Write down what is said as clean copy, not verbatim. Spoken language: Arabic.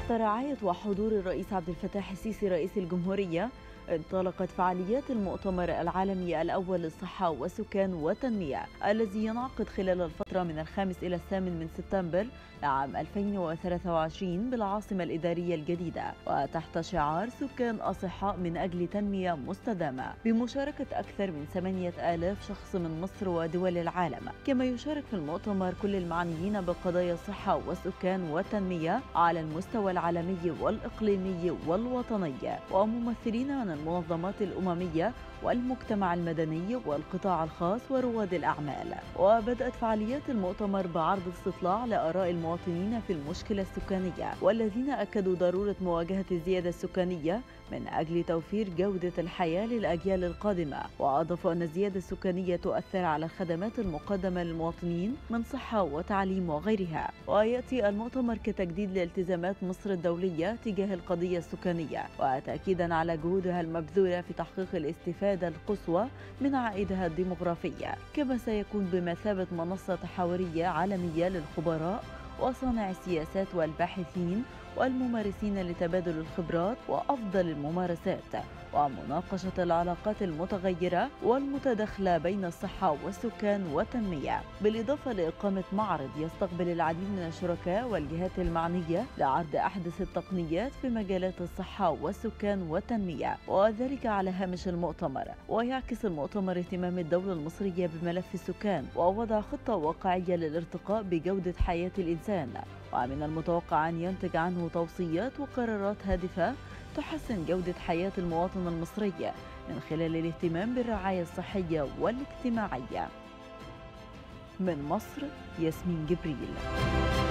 تحت رعاية وحضور الرئيس عبد الفتاح السيسي رئيس الجمهورية، انطلقت فعاليات المؤتمر العالمي الأول للصحة والسكان والتنمية الذي ينعقد خلال الفترة من 5 إلى 8 سبتمبر لعام 2023 بالعاصمة الإدارية الجديدة، وتحت شعار سكان أصحاء من أجل تنمية مستدامة، بمشاركة أكثر من 8,000 شخص من مصر ودول العالم. كما يشارك في المؤتمر كل المعنيين بقضايا الصحة والسكان والتنمية على المستوى العالمي والإقليمي والوطني، وممثلين من المنظمات الأممية والمجتمع المدني والقطاع الخاص ورواد الأعمال. وبدأت فعاليات المؤتمر بعرض استطلاع لآراء المواطنين في المشكلة السكانية، والذين أكدوا ضرورة مواجهة الزيادة السكانية من أجل توفير جودة الحياة للأجيال القادمة. وأضافوا أن الزيادة السكانية تؤثر على الخدمات المقدمة للمواطنين من صحة وتعليم وغيرها. ويأتي المؤتمر كتجديد لالتزامات مصر الدولية تجاه القضية السكانية، وتأكيدا على جهودها المبذولة في تحقيق الاستفادة القصوى من عائدها الديمغرافي. كما سيكون بمثابة منصة تحاورية عالمية للخبراء وصانع السياسات والباحثين والممارسين لتبادل الخبرات وأفضل الممارسات ومناقشة العلاقات المتغيرة والمتداخلة بين الصحة والسكان والتنمية، بالإضافة لإقامة معرض يستقبل العديد من الشركاء والجهات المعنية لعرض أحدث التقنيات في مجالات الصحة والسكان والتنمية، وذلك على هامش المؤتمر. ويعكس المؤتمر اهتمام الدولة المصرية بملف السكان ووضع خطة واقعية للارتقاء بجودة حياة الإنسان، ومن المتوقع أن ينتج عنه توصيات وقرارات هادفة تحسن جودة حياة المواطن المصري من خلال الاهتمام بالرعاية الصحية والاجتماعية. من مصر، ياسمين جبريل.